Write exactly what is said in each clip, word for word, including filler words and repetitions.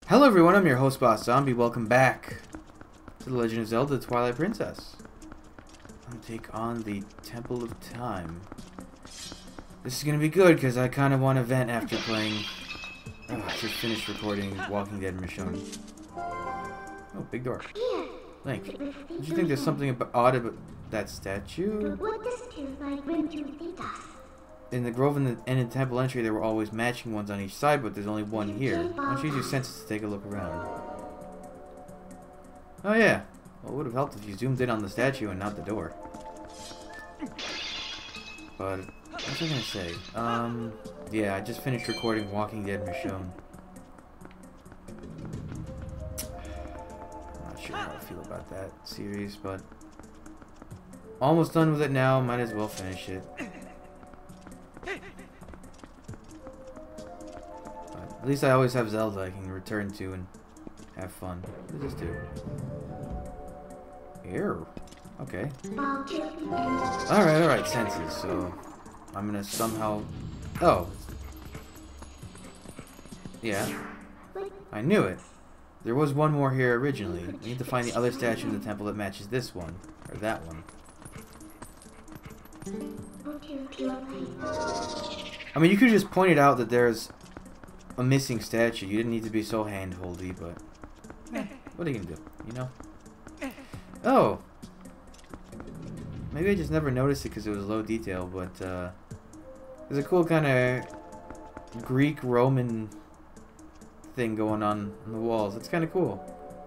Hello everyone, I'm your host Boss Zombie. Welcome back to The Legend of Zelda Twilight Princess. I'm going to take on the Temple of Time. This is going to be good because I kind of want to vent after playing... Oh, I just finished recording Walking Dead Michonne. Oh, big door. Link, did you think there's something about odd about that statue? In the grove and the, and in the temple entry, there were always matching ones on each side, but there's only one here. Why don't you use your senses to take a look around? Oh yeah. Well, it would have helped if you zoomed in on the statue and not the door. But, what was I gonna say? Um, yeah, I just finished recording Walking Dead Michonne. I'm not sure how I feel about that series, but... almost done with it now, might as well finish it. At least I always have Zelda I can return to and have fun. What does this do? Here. Okay. Alright, alright, senses. So, I'm gonna somehow... Oh. Yeah. I knew it. There was one more here originally. I need to find the other statue in the temple that matches this one. Or that one. I mean, you could just point it out that there's a missing statue. You didn't need to be so hand-holdy, but... Eh, what are you gonna do, you know? Oh! Maybe I just never noticed it because it was low detail, but, uh... there's a cool kind of Greek-Roman thing going on on the walls. It's kind of cool.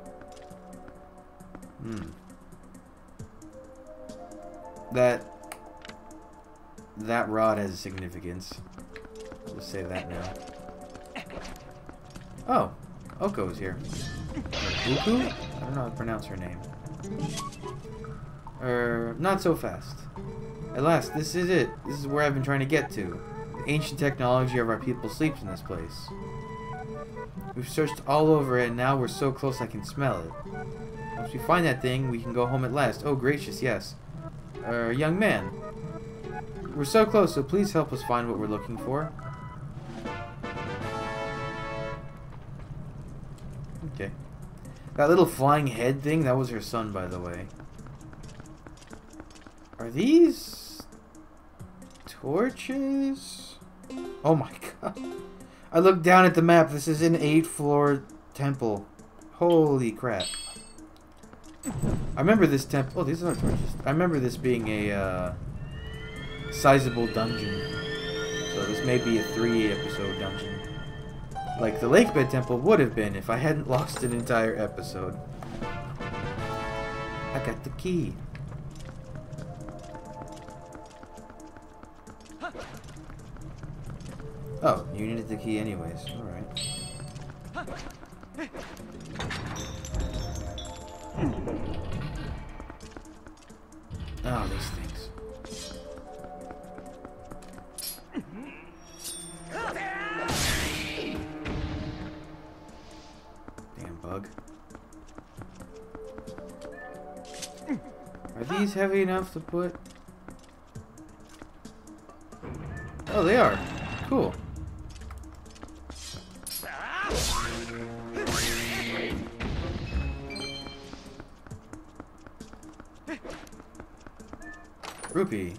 Hmm. That... That rod has significance. I'll just say that now. Oh, Oko's here. Or Uku? I don't know how to pronounce her name. Er, not so fast. At last, this is it. This is where I've been trying to get to. The ancient technology of our people sleeps in this place. We've searched all over it, and now we're so close I can smell it. Once we find that thing, we can go home at last. Oh, gracious, yes. Er, young man. We're so close, so please help us find what we're looking for. Okay. That little flying head thing, that was her son, by the way. Are these... torches? Oh my god. I looked down at the map. This is an eight-floor temple. Holy crap. I remember this temple... Oh, these are torches. I remember this being a, uh... sizable dungeon. So this may be a three-episode dungeon. Like the Lakebed Temple would have been if I hadn't lost an entire episode. I got the key. Oh, you needed the key anyways. Alright. Oh, these things. Bug. Are these heavy enough to put? Oh, they are. Cool. Rupee.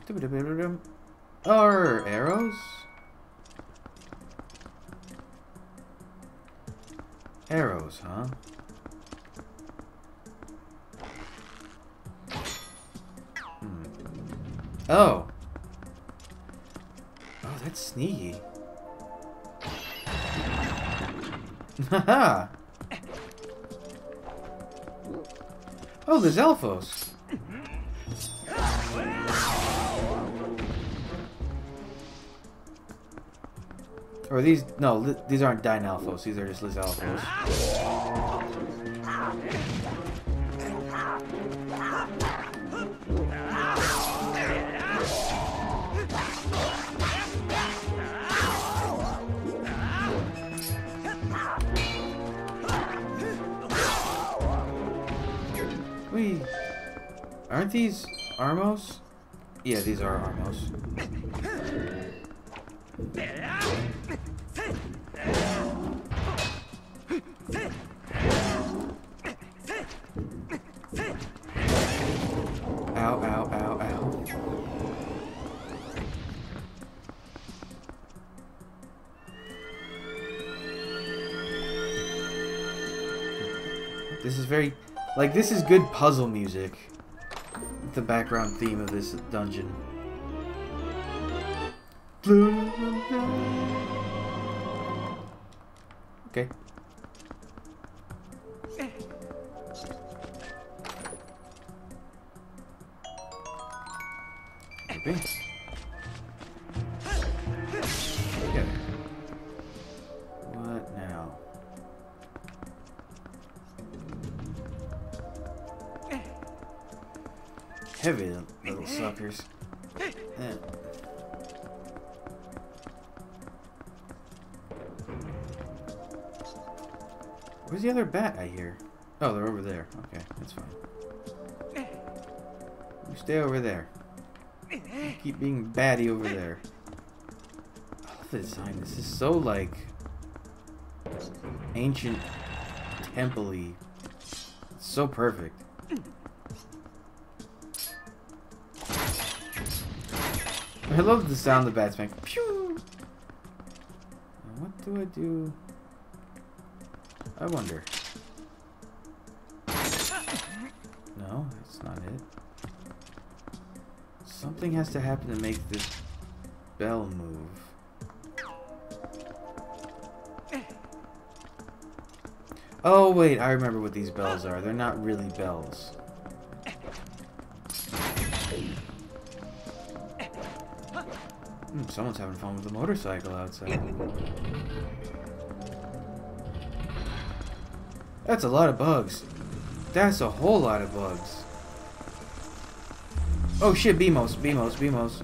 Or arrows? Arrows, huh? Hmm. Oh! Oh, that's sneaky. Haha! Oh, there's Elfos! Or these... No, these aren't Dynalphos. These are just Lizalphos. Wait. Aren't these Armos? Yeah, these are Armos. This is very... Like, this is good puzzle music. The background theme of this dungeon. Okay. Okay. Okay. What now? Heavy little suckers. Yeah. Where's the other bat I hear? Oh, they're over there. Okay, that's fine. You stay over there. You keep being batty over there. I love the design. This is so, like, ancient temple-y. It's so perfect. I love the sound the bats make. Pew! What do I do? I wonder. No, that's not it. Something has to happen to make this bell move. Oh wait, I remember what these bells are. They're not really bells. Hmm, someone's having fun with the motorcycle outside. That's a lot of bugs. That's a whole lot of bugs. Oh shit, Beamos, Beamos, Beamos.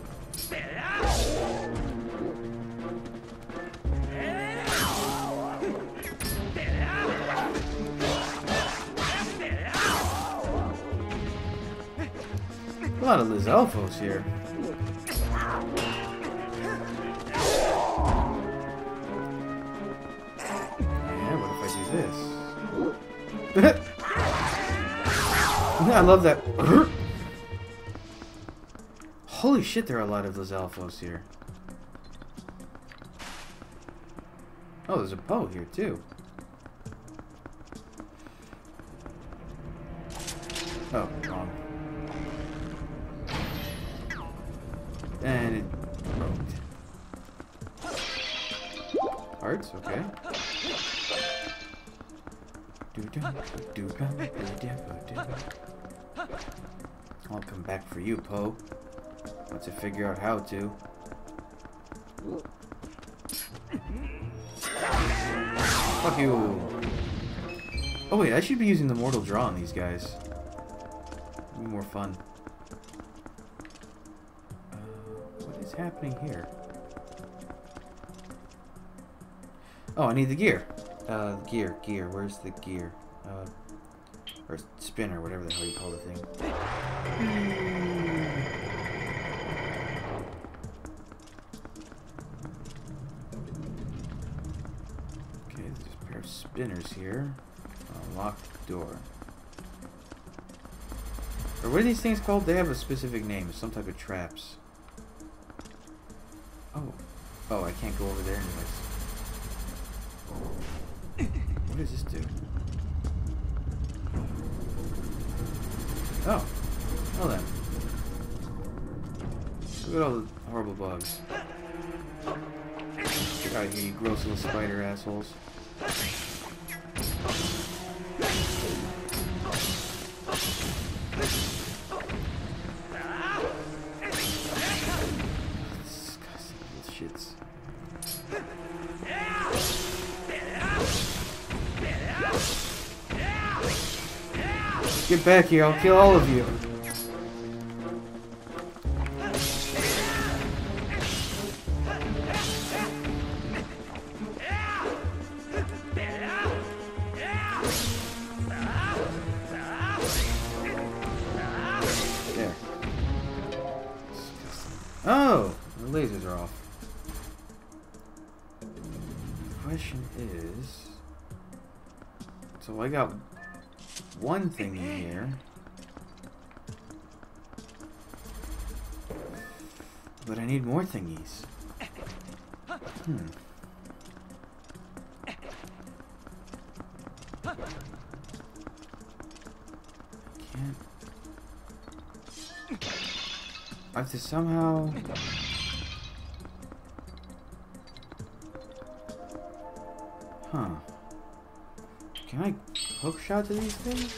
A lot of Lizalfos here. Yeah, what if I do this? I love that. Holy shit, there are a lot of Lizalfos here. Oh, there's a Poe here too. Oh, wrong. And it broke. Hearts, okay. I'll come back for you, Poe. Once I figure out how to. Fuck you. Oh wait, I should be using the Mortal Draw on these guys. It'll be more fun. Uh, what is happening here? Oh, I need the gear. Uh, gear, gear. Where's the gear? Uh, or spinner, whatever the hell you call the thing. Okay, there's a pair of spinners here. A locked door. Or what are these things called? They have a specific name. It's some type of traps. Oh. Oh, I can't go over there anyways. What does this do? Oh. Well then. Look at all the horrible bugs. Get out of here, you gross little spider assholes. Disgusting little shits. Get back here, I'll kill all of you. There. Oh! The lasers are off. The question is... So I got one thing in here. But I need more thingies. Hmm. I have to somehow... Huh. Can I hook shot to these things?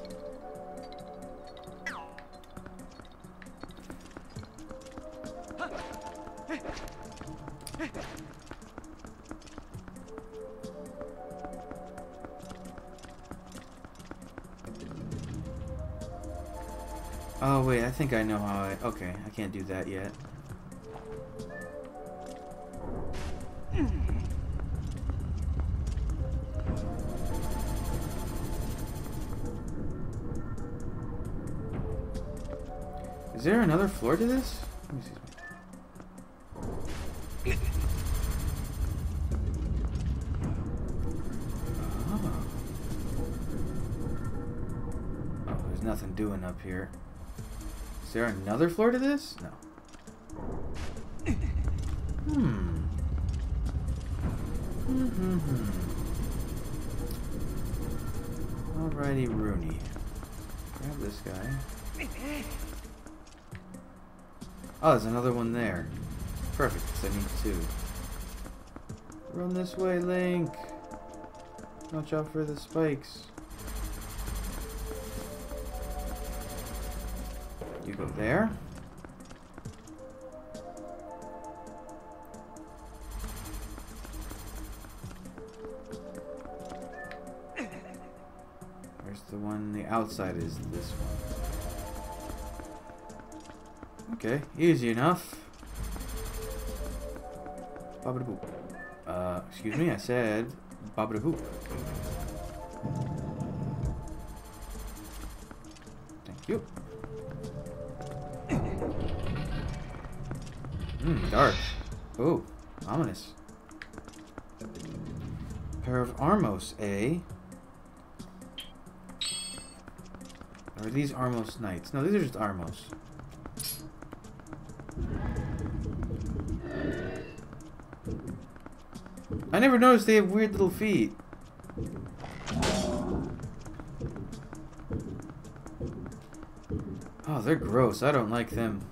Oh wait, I think I know how I... Okay, I can't do that yet. Is there another floor to this? Let me see. Oh. Oh, there's nothing doing up here. Is there another floor to this? No. Hmm. Mm-hmm. Alrighty, Rooney. Grab this guy. Oh, there's another one there. Perfect, because I need two. Run this way, Link. Watch out for the spikes. You go there. Where's the one? The outside is this one. Okay, easy enough. Babada-boop. Uh, excuse me, I said babada-boop. Thank you. Mmm, dark. Oh, ominous. Pair of Armos, eh? Or are these Armos Knights? No, these are just Armos. I never noticed they have weird little feet. Oh, they're gross. I don't like them.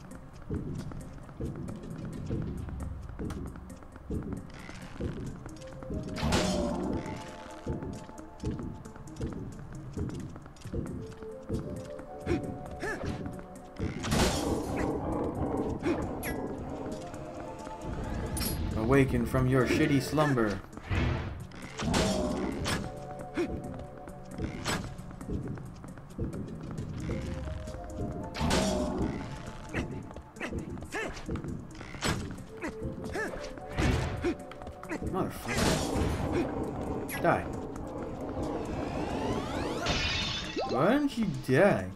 Awaken from your shitty slumber. Motherfucker. Die. Why don't you die?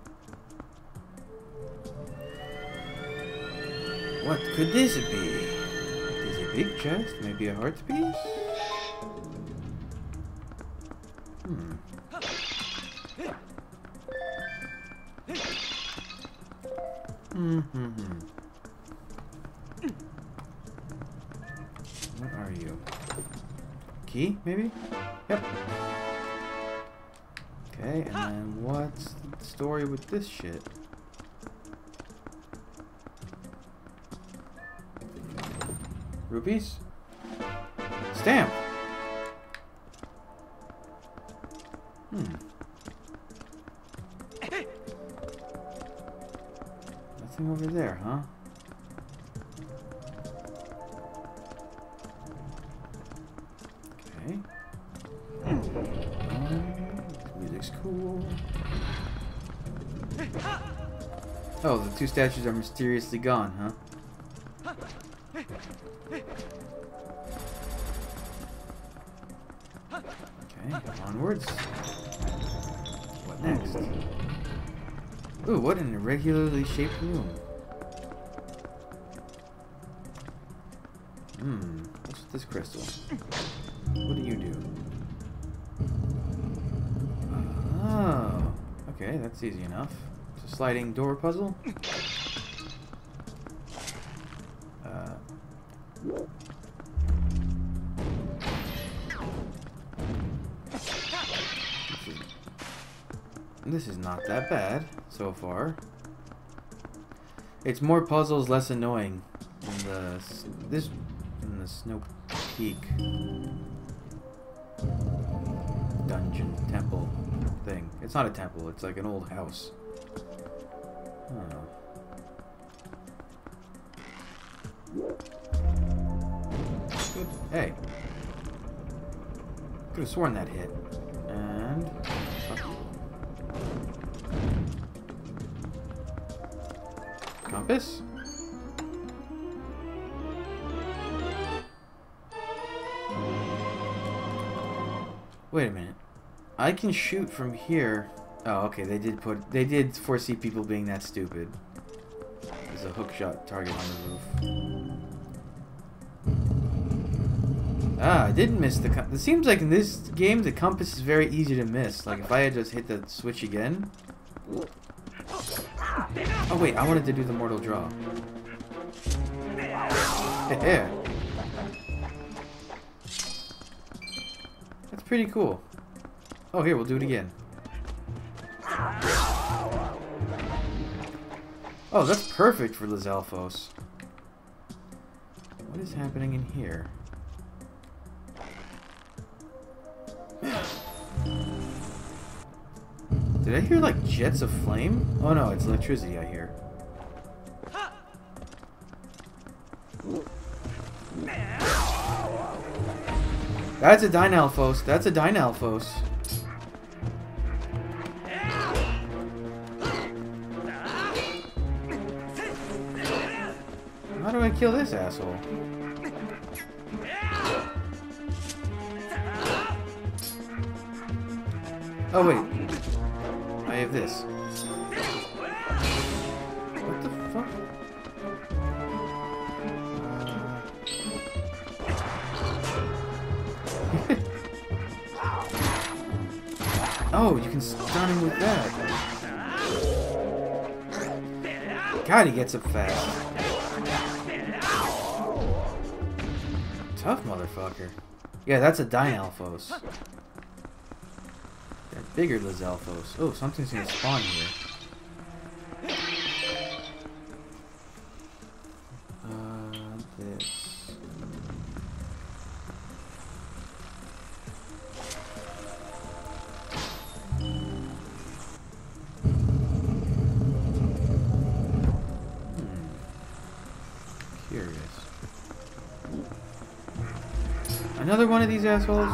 What could this be? Big chest, maybe a heart piece? Hmm. Mm-hmm. What are you? Key, maybe? Yep. Okay, and then what's the story with this shit? Rupees? Stamp! Hmm. Nothing over there, huh? Okay. Um, music's cool. Oh, the two statues are mysteriously gone, huh? Onwards. What next? Ooh, what an irregularly shaped room. Hmm. What's with this crystal? What do you do? Oh. Okay, that's easy enough. It's a sliding door puzzle. Uh. This is not that bad so far. It's more puzzles, less annoying. In the this in the Snow Peak dungeon temple thing. It's not a temple. It's like an old house. Oh. Good. Hey. Could have sworn that hit. And fuck you. Compass? Wait a minute. I can shoot from here. Oh, okay. They did put. They did foresee people being that stupid. There's a hookshot target on the roof. Ah, I didn't miss the. Com it seems like in this game the compass is very easy to miss. Like if I had just hit the switch again. Oh wait, I wanted to do the mortal draw. Yeah. That's pretty cool. Oh, here, we'll do it again. Oh, that's perfect for Lizalfos. What is happening in here? Did I hear, like, jets of flame? Oh, no, it's electricity I hear. That's a Dynalphos. That's a Dynalphos. How do I kill this asshole? Oh, wait. I have this. What the fuck? Uh... oh, you can stun him with that. God, he gets up fast. Tough motherfucker. Yeah, that's a Dynalphos. That bigger Lizalfos. Oh, something's gonna spawn here. Uh, this. Hmm. Curious. Another one of these assholes?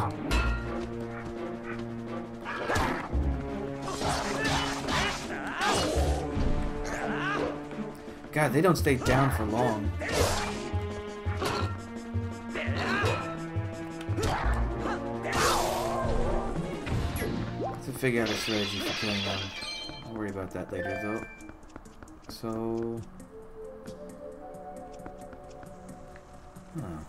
God, they don't stay down for long. To figure out a strategy for killing them. I'll worry about that later, though. So... Huh.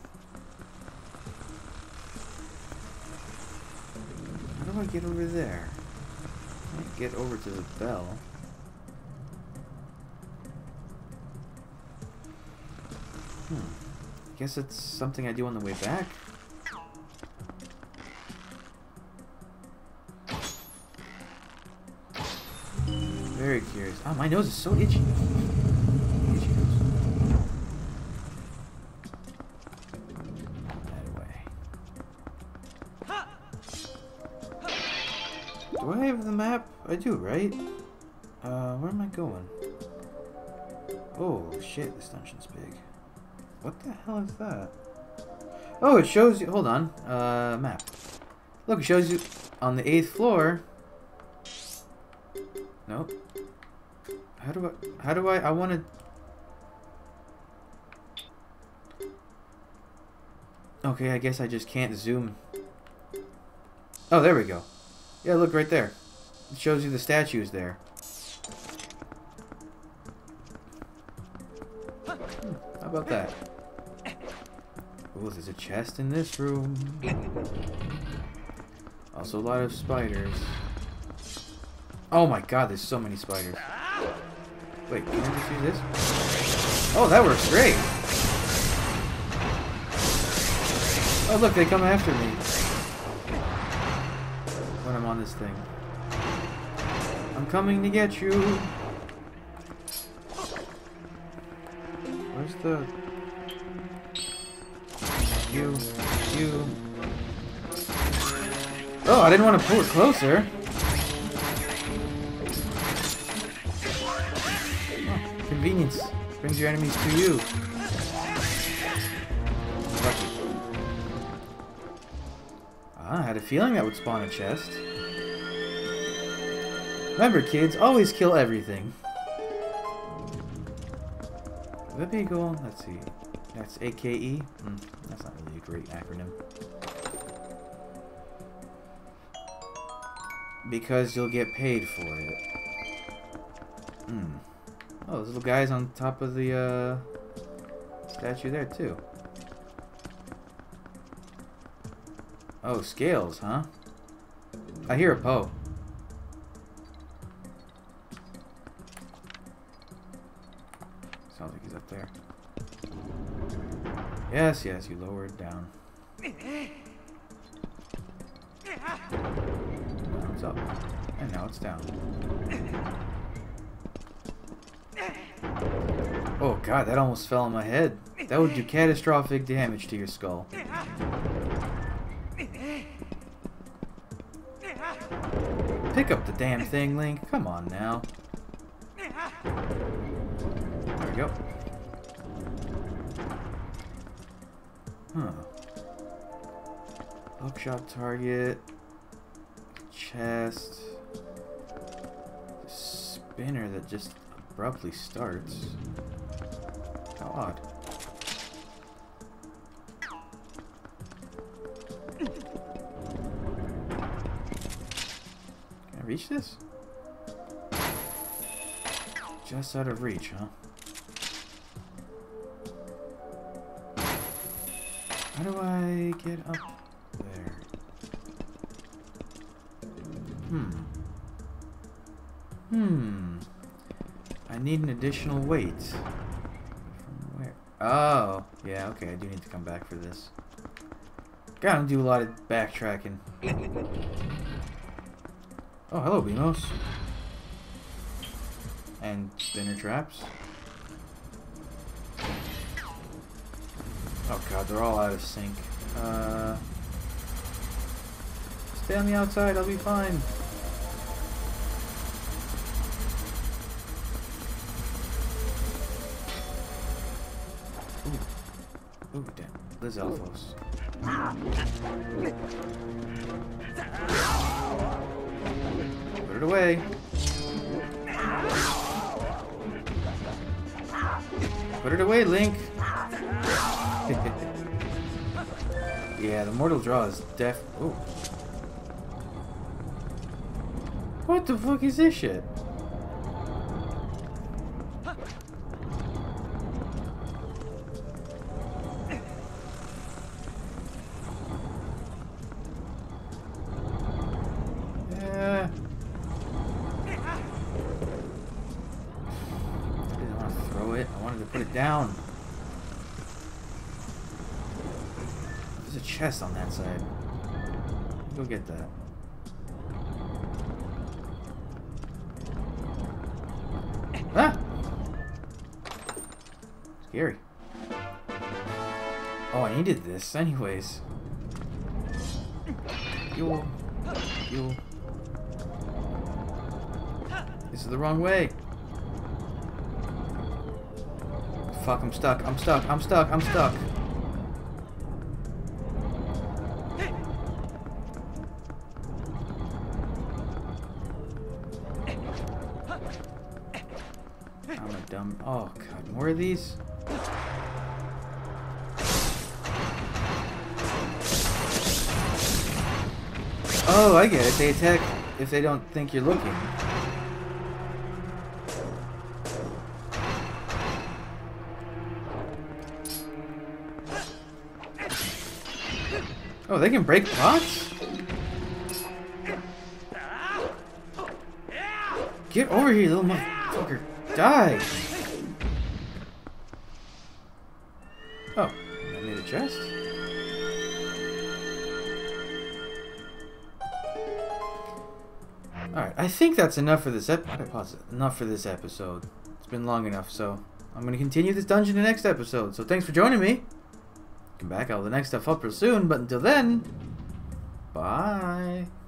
How do I get over there? I can't get over to the bell. Hmm. Guess it's something I do on the way back. Very curious. Oh, my nose is so itchy. Itchy nose. That away. Do I have the map? I do, right? Uh, where am I going? Oh, shit, this dungeon's big. What the hell is that? Oh, it shows you... Hold on. Uh, map. Look, it shows you on the eighth floor. Nope. How do I... How do I... I want to... Okay, I guess I just can't zoom. Oh, there we go. Yeah, look right there. It shows you the statues there. Hmm, how about that? Oh, there's a chest in this room. Also a lot of spiders. Oh my god, there's so many spiders. Wait, can I just use this? Oh, that works great! Oh look, they come after me. When I'm on this thing. I'm coming to get you. the... You. You. Oh, I didn't want to pull it closer. Oh, convenience. Brings your enemies to you. Lucky. Ah, I had a feeling that would spawn a chest. Remember, kids, always kill everything. Would that be a goal? Let's see. That's A K E? Mm, that's not really a great acronym. Because you'll get paid for it. Hmm. Oh, those little guys on top of the uh, statue there, too. Oh, scales, huh? I hear a Poe. Sounds like he's up there. Yes, yes, you lower it down. Now it's up. And now it's down. Oh god, that almost fell on my head. That would do catastrophic damage to your skull. Pick up the damn thing, Link. Come on now. There we go. Huh. Bookshop target. Chest. Spinner that just abruptly starts. How odd. Can I reach this? Just out of reach, huh? How do I get up there? Hmm. Hmm. I need an additional weight. From where? Oh, yeah, okay, I do need to come back for this. Gotta do a lot of backtracking. Oh, hello, Beamos. And spinner traps. Oh god, they're all out of sync. Uh, stay on the outside, I'll be fine. Ooh, ooh, damn, Liz Alphos. Put it away. Put it away, Link. Yeah, the mortal draw is def. Ooh. What the fuck is this shit? Yeah. I didn't want to throw it. I wanted to put it down. There's a chest on that side. Go get that. Ah! Scary. Oh, I needed this anyways. Yo. Yo. This is the wrong way. Fuck, I'm stuck. I'm stuck. I'm stuck. I'm stuck. I'm a dumb. Oh god, more of these? Oh, I get it. They attack if they don't think you're looking. Oh, they can break pots? Get over here, little motherfucker. Die! Oh, I made a chest? Alright, I think that's enough for this ep- I pause it. Enough for this episode. It's been long enough, so I'm going to continue this dungeon in the next episode. So thanks for joining me. Come back, I'll have the next stuff up real soon. But until then, bye.